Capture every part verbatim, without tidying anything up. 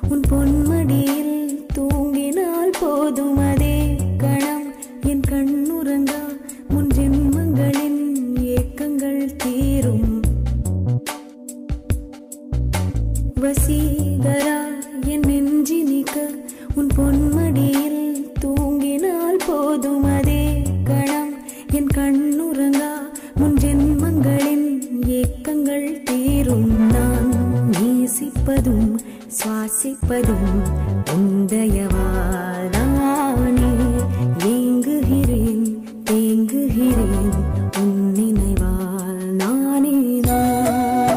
உன் பொன்மடியில் தூங்கினால் போதும் அதே கணம் என் கண்ணுறங்கா முன் ஜென்மங்களின் ஏக்கங்கள் தீரும். வசீகரா என் நெஞ்சினிக்க உன் பொன்மடியில் தூங்கினால் போதும் அதே கணம் என் கண்ணுறங்கா முன் ஜென்மங்களின் ஏக்கங்கள் தீரும். நான் நேசிப்பதும் சுவாசிப்பதும் உந்தயவாதானே. ஏங்குகிறேன் தேங்குகிறேன் உன் நினைவால் நானே நான்.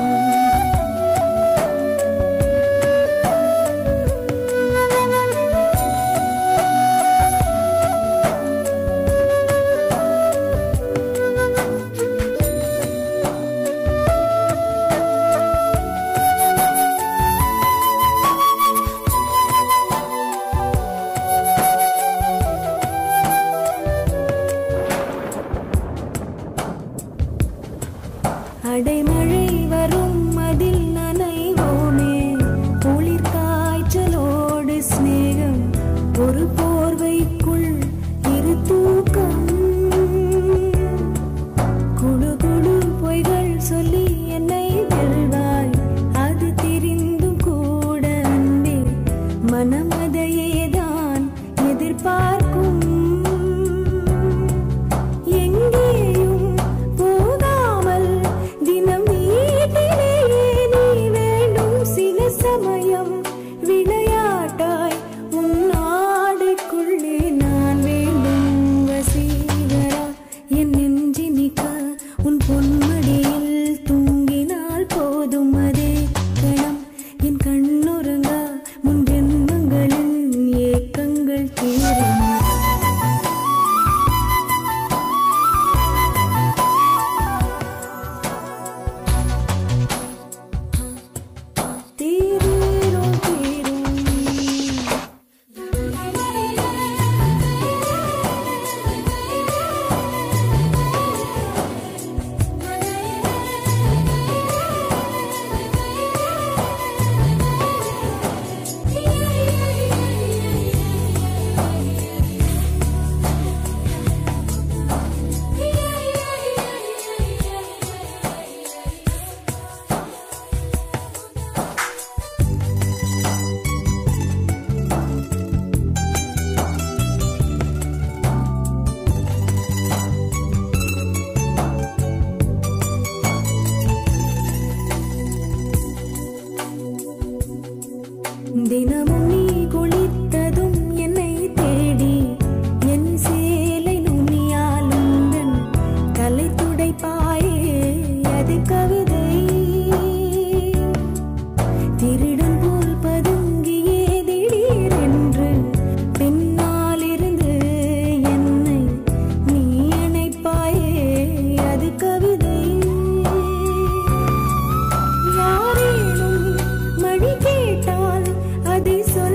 அடைமழை வரும் அதில் நனைவோமே. குளிர் காய்ச்சலோடு ஸ்நேகம் ஒரு போர்வைக்குள் இரு தூக்கம். குழு குழு பொய்கள் சொல்லி என்னை வெல்வாய். அது தெரிந்தும் கூட அன்பே மனமதையேதான் எதிர்பார்க்கும். சமயம் விளையாட்டாய் உன் நாடுக்குள்ளே நான் வேண்டும். வசீகரா என் நெஞ்சினிக்க உன் பொன்மடியில் தூங்கினால் போதும் அதே கணம் என் கண்ணுறங்கா முன் ஜென்மங்களின் ஏக்கங்கள் தீரும். தினமும் நீ குளித்ததும் என்னை தேடி என் சேலை நுனியால் உந்தன் தலை துடைப்பாயே. அது கவிதை திருடன் போல் பதுங்கியே திடீரென்று பின்னால் இருந்து என்னை நீ அணைப்பாயே. அது கவிதை. யாரேனும் மணி கேட்டால் அதை சொல்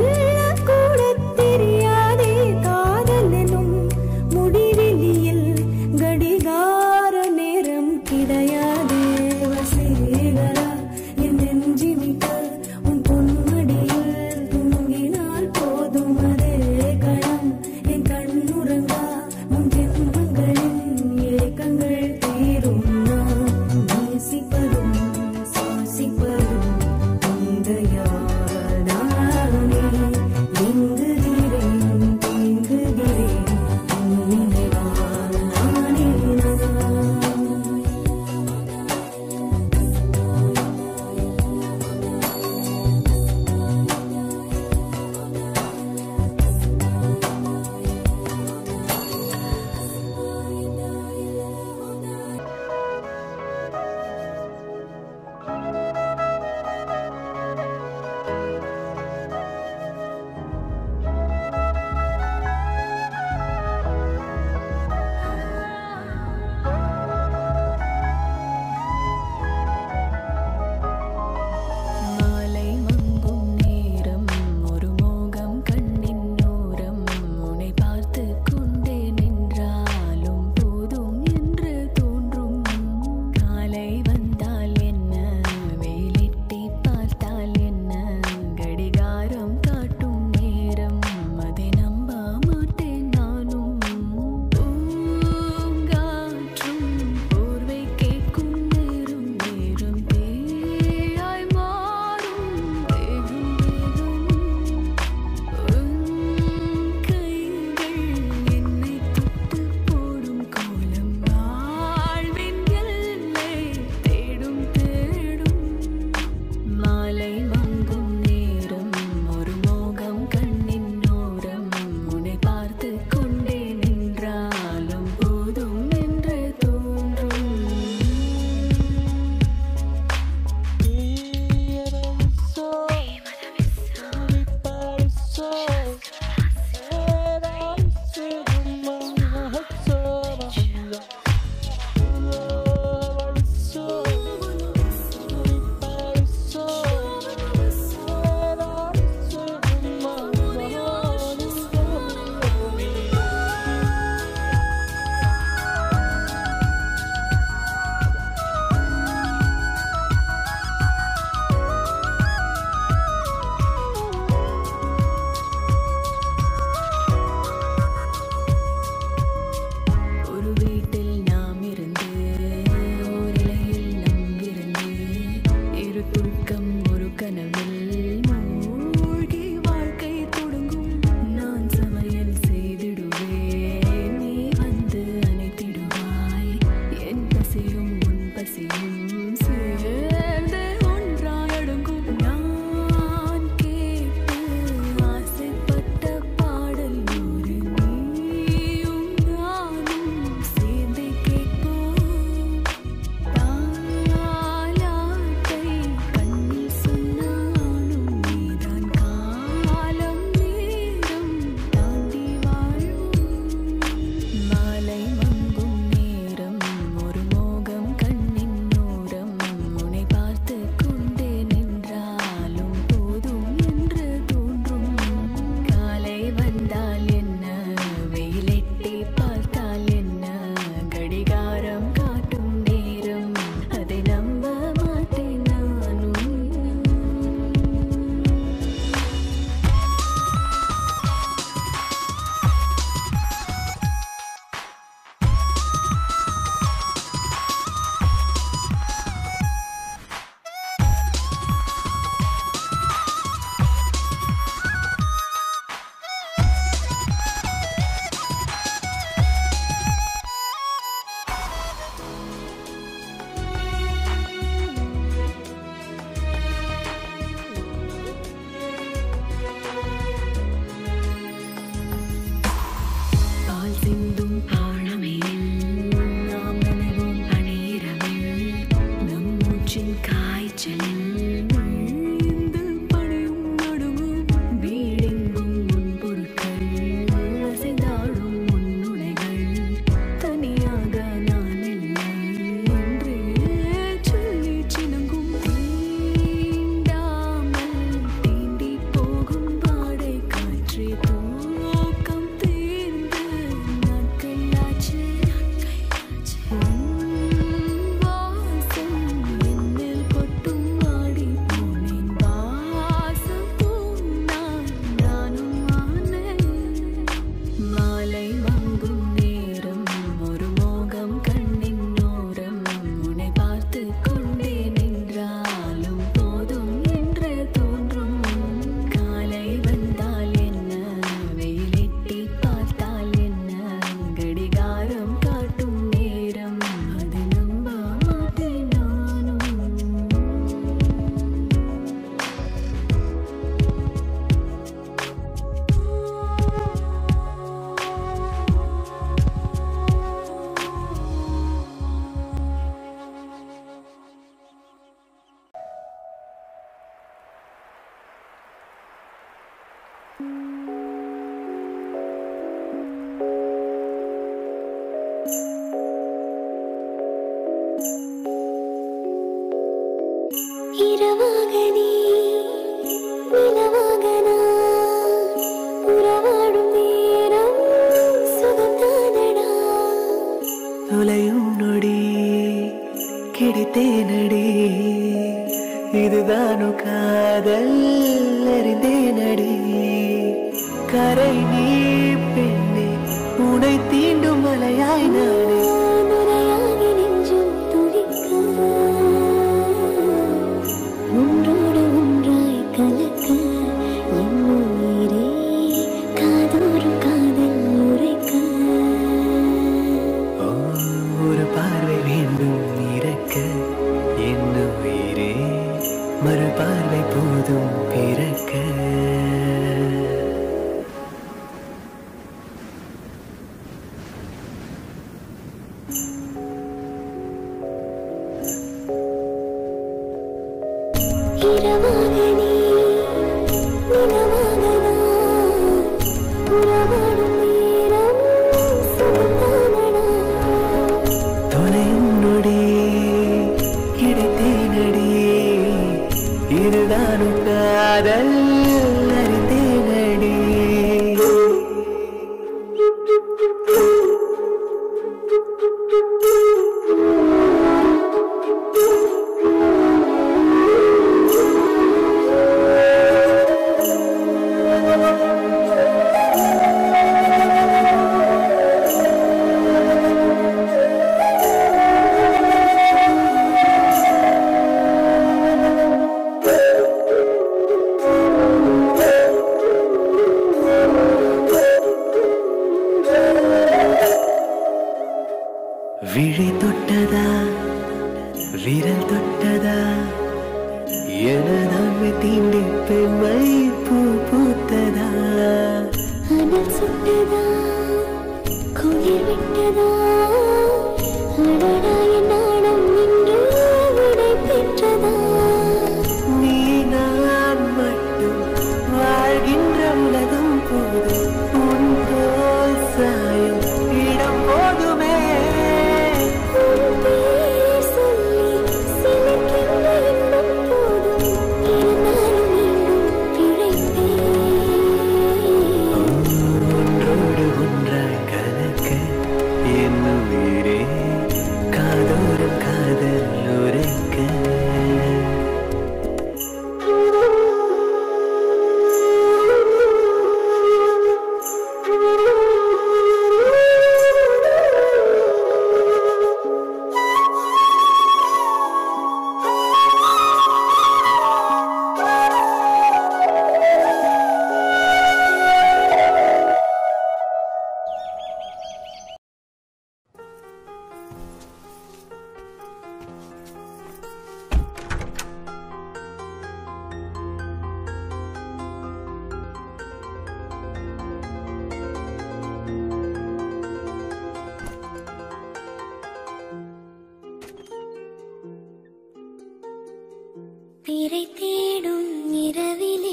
பிறை தேடும் இரவிலே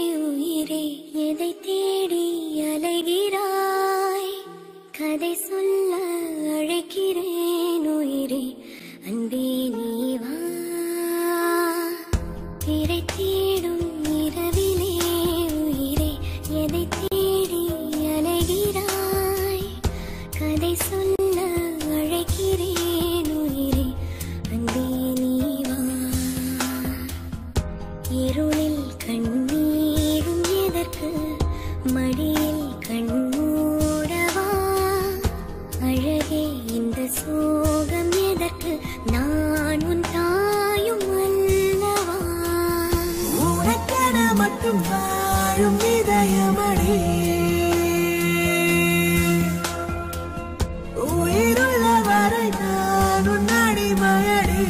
உயிரே எதை தேடி அலைகிறாய்? கதை சொல்ல அழைக்கிறேன் உயிரே, அன்பே நீ வா. பிறை தேடும் இரவிலே உயிரே எதை தேடி அலைகிறாய்? கதை சொல்ல அழைக்கிறேன் உயிரே, அன்பே நீ வா. இருளில் கண்ணீரும் எதற்கு, மடியில் கண்மூடவா? அழகே இந்த சோகம் எதற்கு, நான் உன் தாயும் அல்லவா? உனக்கென மட்டும் வாழும் இதயமடி, உயிருள்ள வரை நான் உன் அடிமையடி.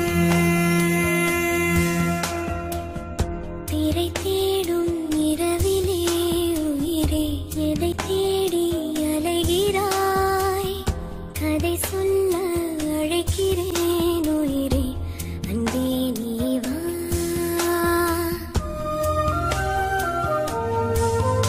பிறை தேடும் இரவிலே உயிரே எதை தேடி அலைகிறாய்? கதை சொல்ல அழைக்கிறேன் உயிரே, அன்பே நீ வா.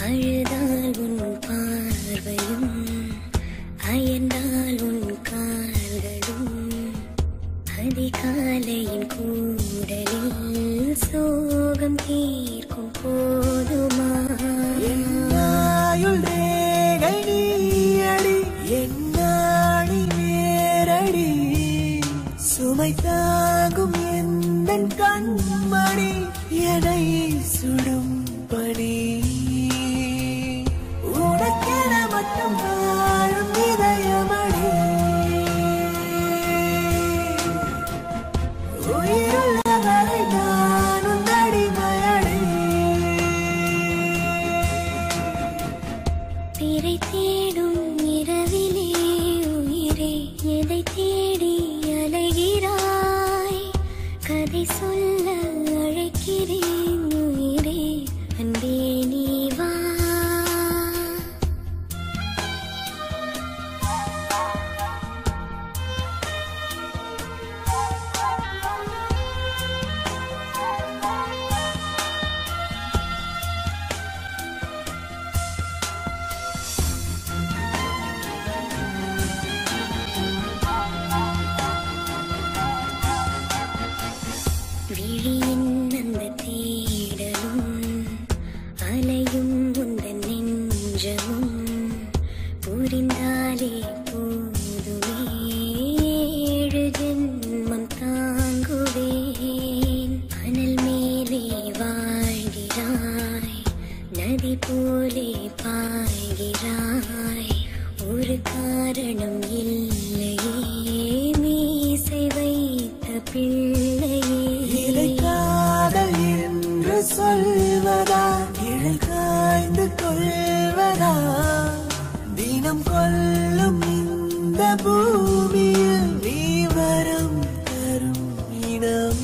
அழுதால் உன் பார்வையும் அயர்ந்தால் உன் கால்களும் அதிகாலையின் கூடலில் சோகம் தீர்க்கும் போதுமா என்னாயுள் ரேகை நீயடி என்னாடி நேரடி சுமை தாங்கும் எந்தன் கண்மணி எனை சுடும் பணி உனக்கென மட்டும் வாழும் இதயமடி உயிருள்ள வரை நான் உன் அடிமையடி பிறை தேடும் இரவிலே உயிரே எதை தேடி அலைகிறாய் கதை சொல்ல அழைக்கிறேன் உயிரே அன்பே நீ வா விழியின் அந்த தேடலும் அலையும் உந்தன் நெஞ்சமும் புரிந்தாலே போதுமே ஏழு ஜென்மம் தாங்குவேன் அனல் மேலே வாழ்கிறாய் நதி போலே பாய்கிறாய் ஒரு காரணம் இல்லையே மீசை வைத்த பிள்ளையே இதை காதல் என்று சொல்வதா இழல் காய்ந்து கொள்வதா தினம் கொல்லும் இந்த பூமியில் நீ வரம் தரும் இனம்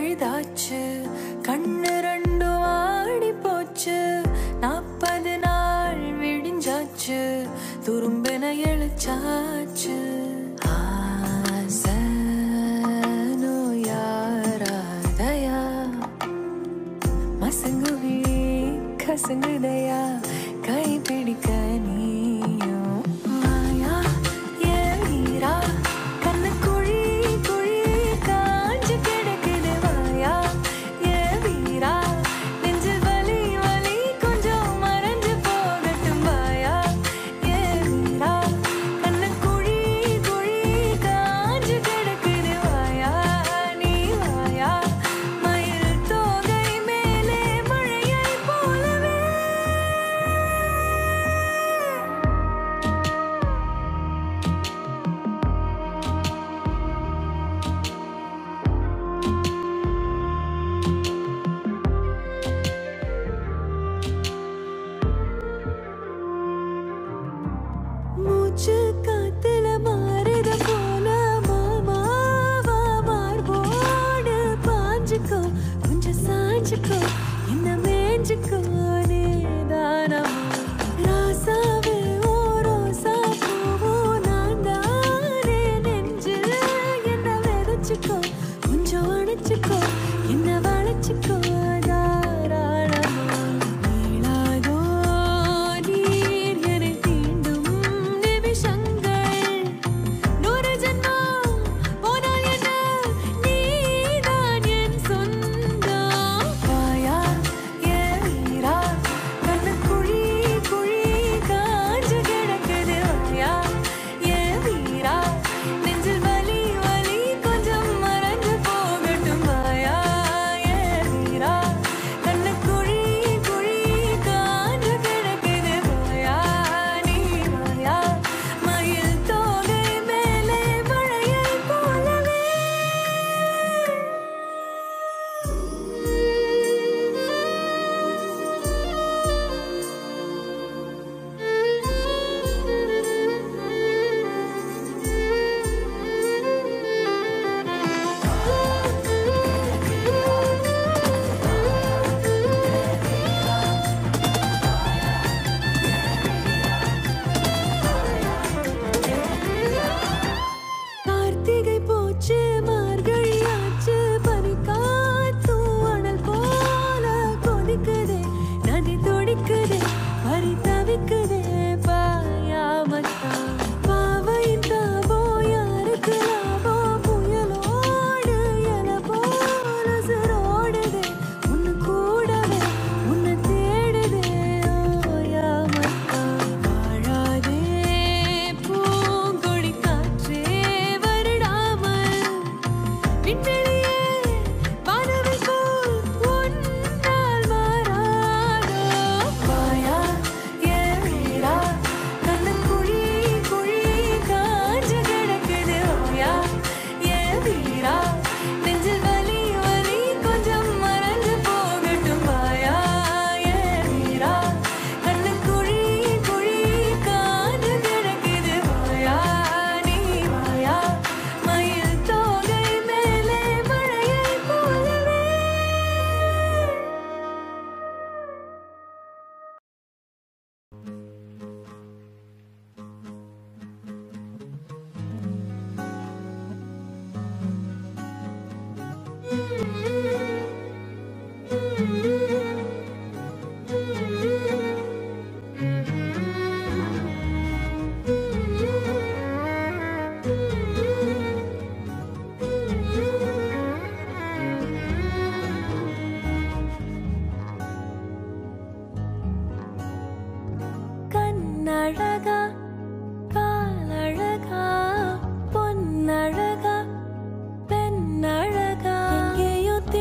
பழுதாச்சு, கண்ணு ரெண்டும் ஆடி போச்சு, நாற்பது நாள் விடிஞ்சாச்சு, துரும்பென எழுச்சாச்சு. ஆசனோ யாராதயா மசங்குவி கசங்குதையா கை பிடிக்க நீயும் மாயா ஏரா கண்ணு குழி குழி காஞ்சு கிடக்குது வாயா ஏ வீரா நெஞ்சில் வலி வலி கொஞ்சம் மறைஞ்சு போகட்டும் வாயா ஏ வீரா கண்ணு குழி குழி காஞ்சு கிடக்குது வாயா நீ வாயா மயில் தோகை மேலே மழையை போலவே. மூச்சு காத்துல மாறுத போல மாமாவா மார்போடு பாஞ்சுக்கோ, கொஞ்சம் சாஞ்சுக்கோ, என்ன மேஞ்சுக்கோ நீதானமா ராசாவே ஓ ரோசா பூவோ நான் தானே நெஞ்சில் என்ன விதைச்சுக்கோ, கொஞ்சம் அணைச்சுக்கோ, என்ன வளைச்சுக்கோ தாராளமா. நீளாதோ நீர் என்னை தீண்டும் நிமிஷங்கள் நூறு ஜென்மம் போனால் என்ன நீதான் என் சொந்தம் வாயா ஏ வீரா கண்ணு குழி குழி காஞ்சு கிடக்குது வாயா ஏ வீரா நெஞ்சில் வலி வலி கொஞ்சம் மறைஞ்சு போகட்டும் வாயா ஏ வீரா கண்ணு குழி குழி காஞ்சு கிடக்குது வாயா நீ வாயா மயில் தோகை மேலே மழையை போலவே. கார்த்திகை போச்சு மார்கழி ஆச்சு, பனிக்காத்தும் அனல் போல கொதிக்குதே, நதி துடிக்குதே, பறி தவிக்குதே பாயாமத்தான். பாவையின் தாபோ யாருக்கு லாபோ, புயலோடு என போல சிரோடுதே, உன்னு கூடவே உன்னை தேடுதே ஓயாமத்தான். வாழாதே பூங்கொடி காற்றே வருடாமல், விண்வெளியே வானவில் போல் உன்னால் மாறாதோ வாயா ஏ வீரா கண்ணு குழி குழி காஞ்சு கிடக்குது வாயா ஏ வீரா நெஞ்சில் வலி வலி கொஞ்சம் மறைஞ்சு போகட்டும் வாயா ஏ வீரா கண்ணு குழி குழி காஞ்சு கிடக்குது வாயா நீ வாயா மயில் தோகை மேலே மழையை போலவே. கண்ணழகா காலழகா பொன்னழகா பெண்ணழகா எங்கேயோ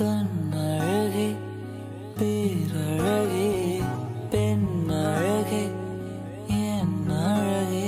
கண்ணழகே பேரழகே பெண்ணழகே என் அழகே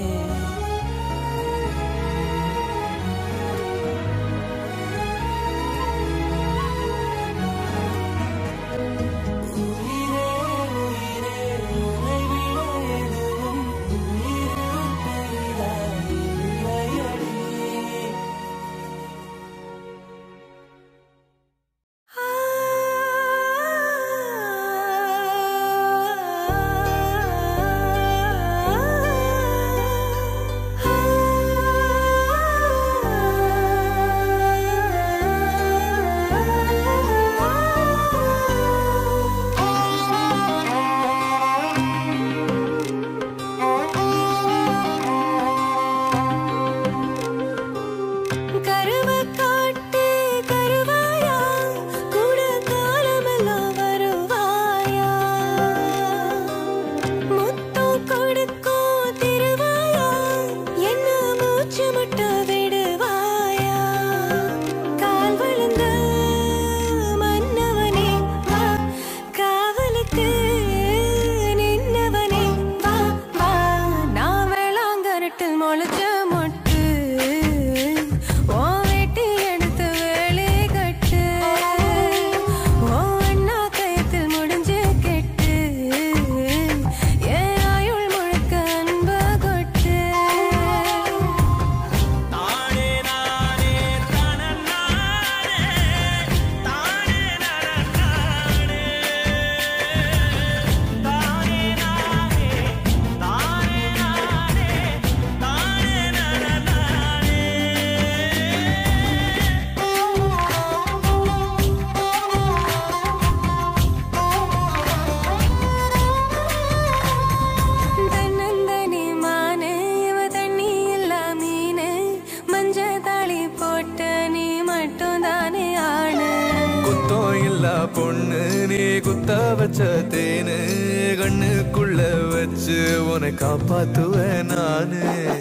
பொண்ணு நீ குத்த வச்ச தேனு கண்ணுக்குள்ள வச்சு உன்னை காப்பாத்துவேன் நானு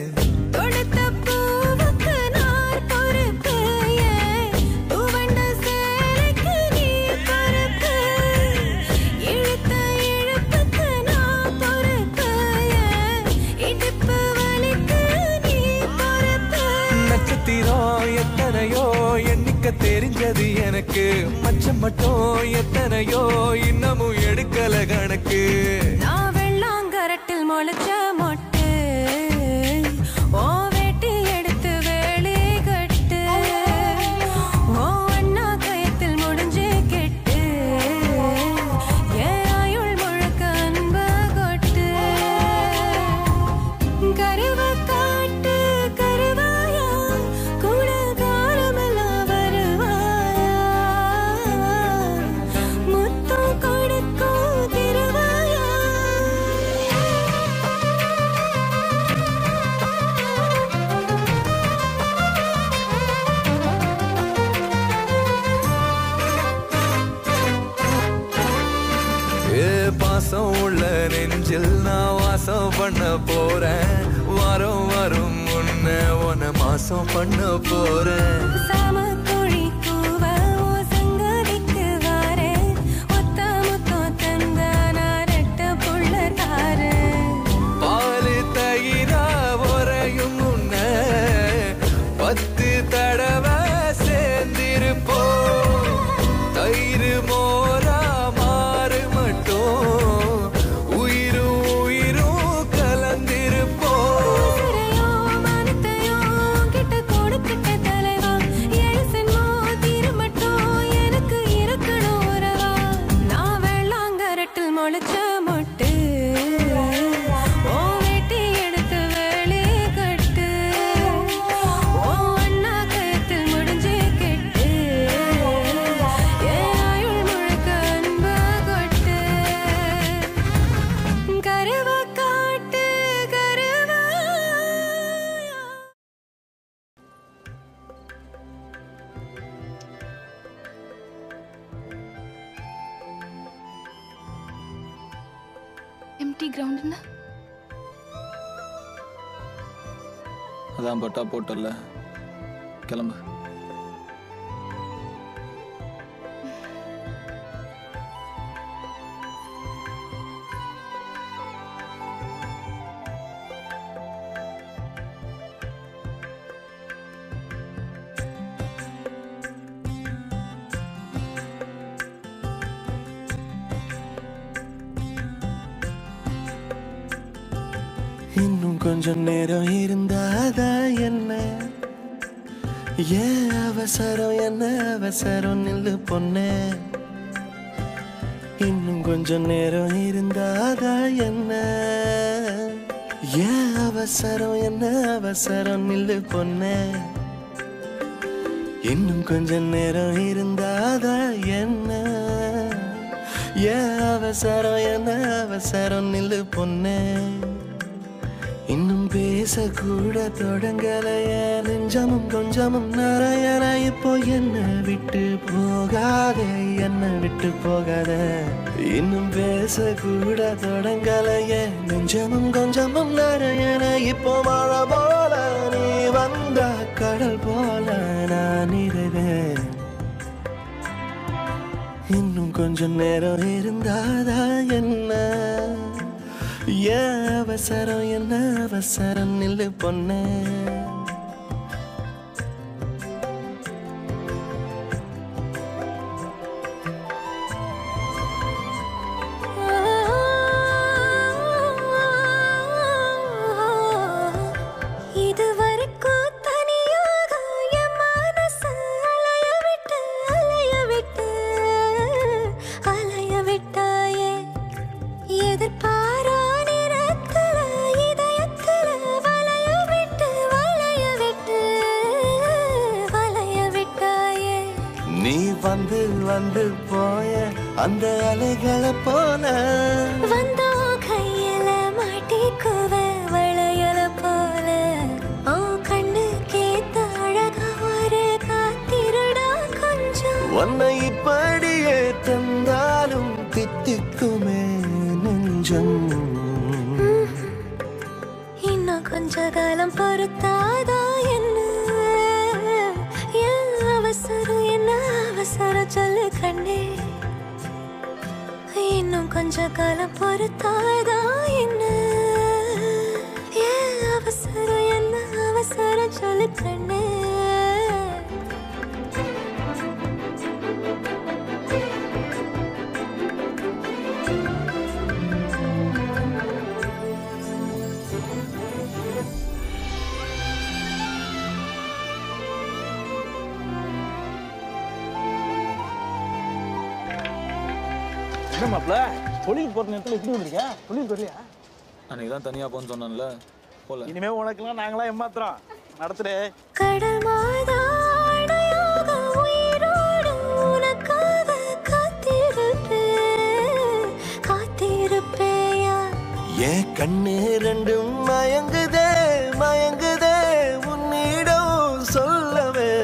எத்தனையோ எண்ணிக்க தெரிஞ்சது எனக்கு மச்சம் மட்டும் எத்தனையோ இன்னமும் எடுக்கல கணக்கு நான் வெள்ளாங்கரட்டில் முளைச்ச மொட்டு ஓ வேட்டி எடுத்து வேலி கட்டு ஓ அண்ணா கயத்தில் முடிஞ்சு கெட்டு ஏன் ஆயுள் முழுக்க அன்ப கொட்டு கருவ காட்டு கருவாயா கூட காலமெல்லாம் வருவாயா முத்தம் கொடுக்கும் திருவாயா ஏ பாசம் உள்ள நெஞ்சில் நான் வாசம் பண்ண போறேன் வாரம் வரும் முன்ன உன்னை மாசம் பண்ண போறேன் சாமக்கோழி கூவ ஓ சங்கதிக்கு வாரேன் ஒத்த முத்தம் தந்த நான் ரெட்ட புள்ள தாரேன் பாலு தயிரா உரையும் முன்ன பத்து தடவை சேர்ந்திருப்போம் தயிர் மோரா மாறு மட்டும் உயிரும் உயிரும் கலந்திருப்போம் உசிரையோ மனத்தையோ கிட்ட கொடுக்கிட்ட தலைவா எரிசன்மோ தீரமட்டும் எனக்கு இருக்கணும் உறவா நான் வெள்ளாங்கரட்டில் முளைச்ச மொட்டு ஓ வேட்டி எடுத்து வேலி கட்டு ஓ அண்ணா கயத்தில் முடிஞ்சு கெட்டு ஏன் ஆயுள் முழுக்க அன்ப கொட்டு கருவ காட்டு கருவாயா எம்டி கிரவுண்ட்னா அதான் பட்டா போட்டல கிளம்பு இன்னும் கொஞ்சம் நேரம் இருந்தாதா என்ன ஏன் அவசரம் என்ன அவசரம் நில்லு பொண்ணே இன்னும் கொஞ்சம் நேரம் இருந்தாதா என்ன ஏன் அவசரம் என்ன அவசரம் நில்லு பொண்ணே இன்னும் கொஞ்சம் நேரம் இருந்தாதா என்ன ஏன் அவசரம் என்ன அவசரம் நில்லு பொண்ணே இன்னும் பேசக்கூட தொடங்கலைய நெஞ்சமும் கொஞ்சமும் நிறையன இப்போ என்ன விட்டு போகாத என்ன விட்டு போகாத இன்னும் பேசக்கூட தொடங்கலைய நெஞ்சமும் கொஞ்சமும் நிறையன இப்போ மழை போல நீ வந்த கடல் போல நான் இருவேன் இன்னும் கொஞ்சம் நேரம் இருந்தாதா என்ன ஏன் அவசரம் என்ன அவசரம் நில்லு பொண்ணே வந்து வந்து போய அந்த அலைகளை போல வந்தோ கையில மாட்டிக்குவ வளையல போல ஓ கண்ணு கேத்த அழகா ஒரு காத்திருடா கொஞ்சம் உன்னை இப்படியே தந்தாலும் தித்திக்குமே நெஞ்சம் இன்னும் கொஞ்ச காலம் பொறுத்தாதா என்ன அவசரம் என்ன அவசரம் சொல்லு கண்ணே இன்னும் கொஞ்ச காலம் பொறுத்தாதா என்ன ஏன் அவசரம் என்ன அவசரம் சொல்லு கண்ணே மாப்ள பொலிக்கு போற நேரத்துல எப்படி வந்திருக்க பொலிக்கு வரலையா அன்னைக்கு தான் தனியா போன்னு சொன்னேன்ல போல இனிமே உனக்குலாம் நாங்களாம் ஏமாத்துறோம் நடத்துறே கடல் மாதாடையாக உயிரோடு உனக்காக காத்திருப்பேன் காத்திருப்பேயா ஏன் கண்ணு ரெண்டும் மயங்குதே மயங்குதே உன்னிடம் சொல்லவே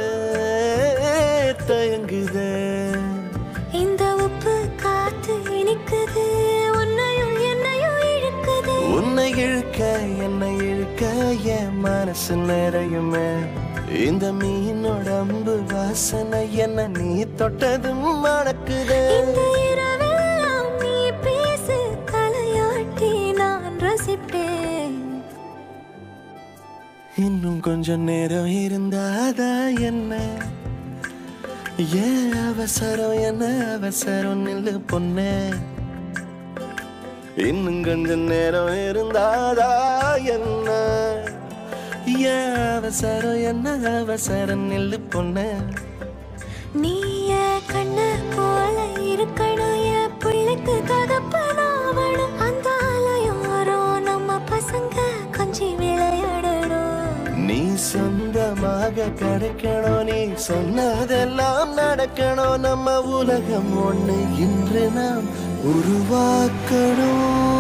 தயங்குதே இந்த உப்பு காத்து இனிக்குது உன்னையும் என்னையும் இழுக்குது உன்னை இழுக்க என்னை இழுக்க என் மனசு நிறையுமே இந்த மீனோட அம்பு வாசனை என்ன நீ தொட்டதும் மணக்குதே இந்த இரவெல்லாம் நீ பேசு தலையாட்டி நான் ரசிப்பேன் இன்னும் கொஞ்சம் நேரம் இருந்தாதா என்ன ஏன் அவசரம் என்ன அவசரம் நில்லு பொண்ணே இன்னும் கொஞ்சம் நேரம் இருந்தாதா என்ன ஏன் அவசரம் என்ன அவசரம் நில்லு பொண்ணே நீ கண்ண போல இருக்கணும் என் பிள்ளைக்கு தகப்பனாவணும் அந்த ஆலயோரோ நம்ம பசங்க கொஞ்சம் விளையாடணும் நீ சொந்தமாக கிடைக்கணும் நீ சொன்னதெல்லாம் நடக்கணும் நம்ம உலகம் ஒண்ணு இன்று நாம் உருவாக்கணும்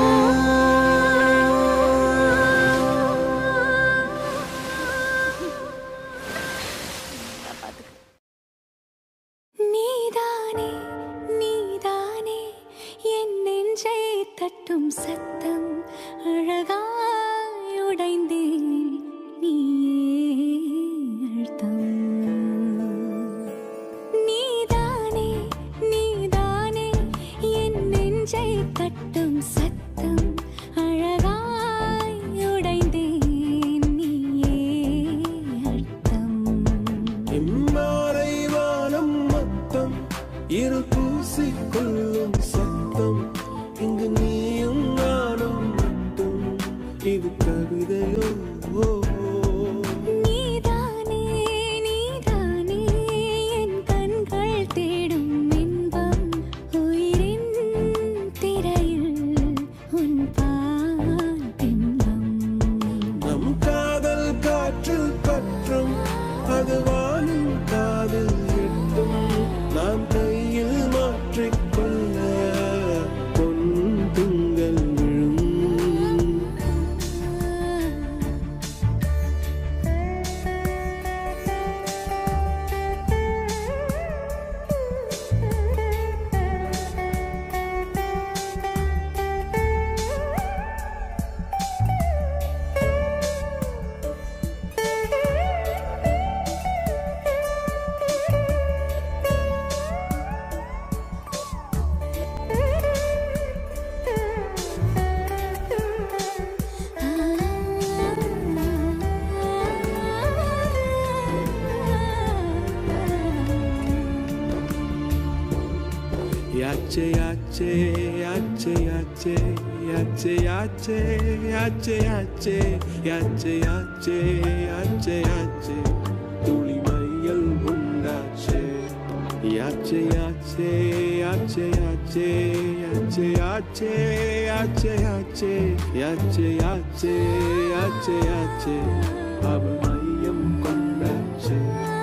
நீதானே நீதானே என் நெஞ்சை தட்டும் சத்தம் அழகாய் உடைந்தேன் நீயே அழுத்தம் நீதானே நீதானே என் நெஞ்சை தட்டும் சத்தம் அழகாய் உடைந்தேன் நீயே அழுத்தம் இம்மாறை வானம் மொத்தம் இரு பூசிக்கொள்ளும் சத்தம் இங்கு நீயும் நானும் மட்டும் இது Yache, yache, yache, yache, yache, yache, yache, yache, yache, yache, yache, yache, tuli mayal undache. Yache, yache, yache, yache, yache, yache, yache, yache, yache, yache, yache, yache, aval mayam kondache.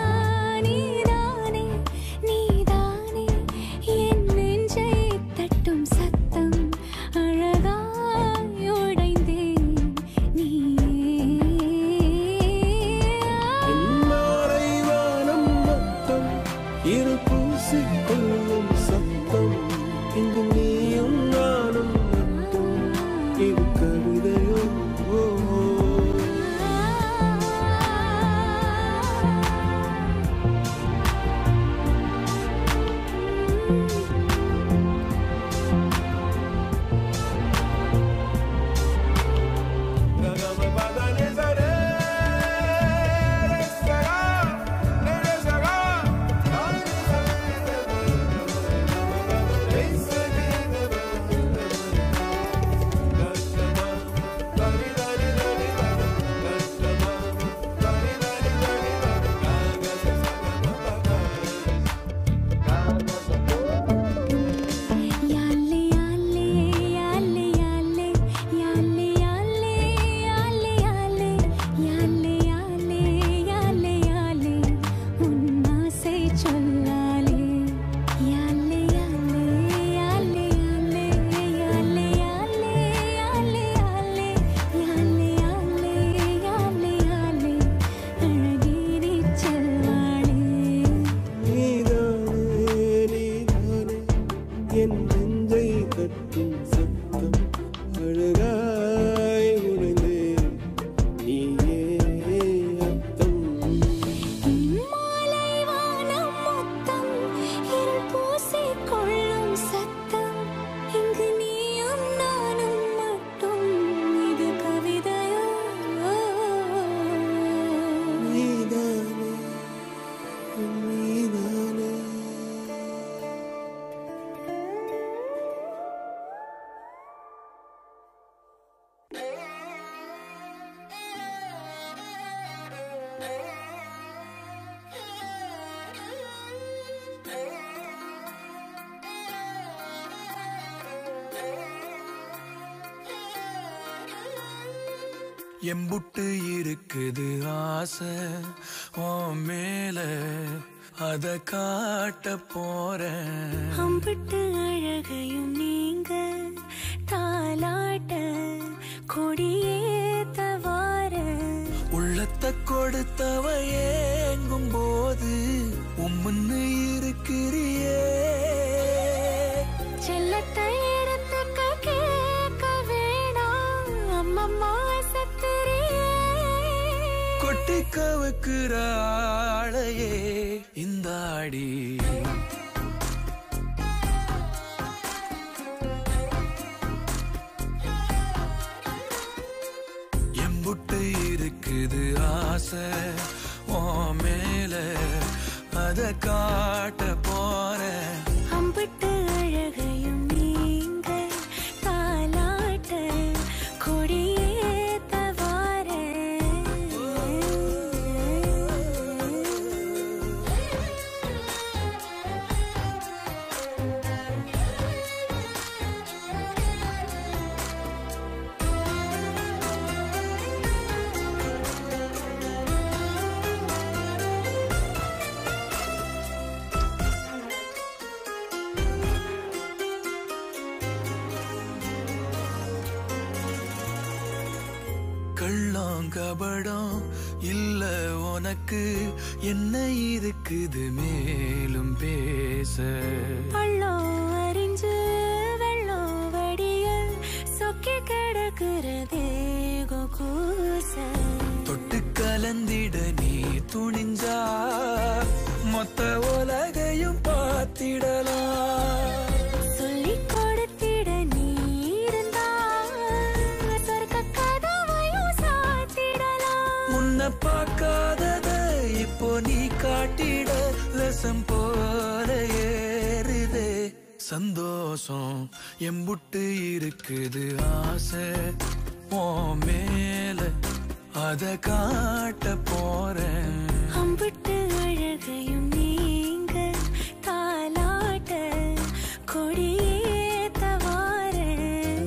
எம்புட்டு இருக்குது ஆசை உன் மேல அத காட்ட போறேன். அம்பிட்டு அழகையும் நீங்க தாலாட்ட கொடியேத்த வார உள்ளத்தை கொடுத்தவ ஏங்கும் போது உம்முன்னு இருக்கிறியே. செல்லத்தை எடுத்துக்க கேட்க வேணாம் அம்மம்மா சத்திரியே. கொட்டி கவுக்குற ஆளையே இந்த ஆடி எம்புட்டு இருக்குது ஆசை உன் மேல அத காட்ட போறேன். அம்பிட்டு அழகையும் நீங்க தாலாட்ட கொடியேத்த வார கள்ளம் கபடம் இல்ல உனக்கு என்ன இருக்குது மேலும் பேச. பள்ளம் அறிஞ்சு வெள்ளம் வடிய சொக்கி கிடக்குறதே கூச. தொட்டு கலந்திட நீ துணிஞ்சா மொத்த உலகையும் பார்த்திடலாம். சொல்லி கொடுத்திட நீ இருந்தா சொர்க்க கதவையும் சாத்திடலாம். உன்னை பார்க்காதத இப்போ நீ காட்டிட ரசம் போல ஏறுதே சந்தோஷம் எம்புட்டு இருக்குது ஆசை ஓ மேல அத காட்ட போறேன் அம்புட்டு அழகையும் நீங்க தாலாட்ட கொடியேத்த வாரேன்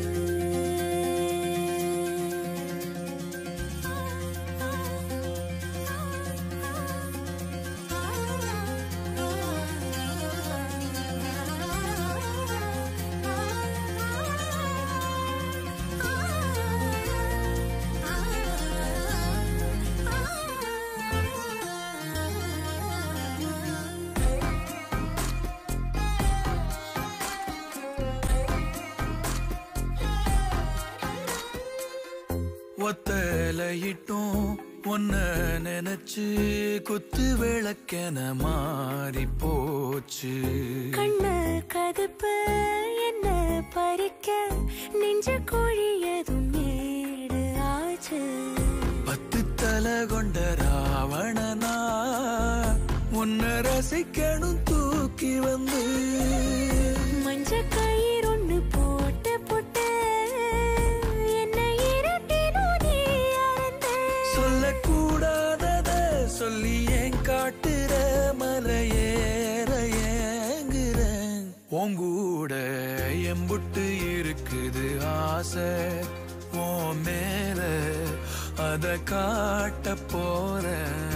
ஒத்தலையிட்டும் ஒன்ன நினைச்சு குத்து விளக்கென மாறி போச்சு கண்ண கதுப்பு என்ன பறிக்க நெஞ்ச கோழியதும் மேடு ஆச்சு பத்து தலை கொண்ட ராவணனா உன்னை ரசிக்கணும் தூக்கி வந்து மஞ்ச கயிறு ஒண்ணு போட்டு போட்டு என்னை இரட்டினும் நீ அறந்த சொல்லக்கூடாதத சொல்லி ஏன் காட்டுற மலையேற ஏங்குறேன் உங்கூட எம்புட்டு இருக்குது ஆசை ஓ மேல அத காட்ட போறேன்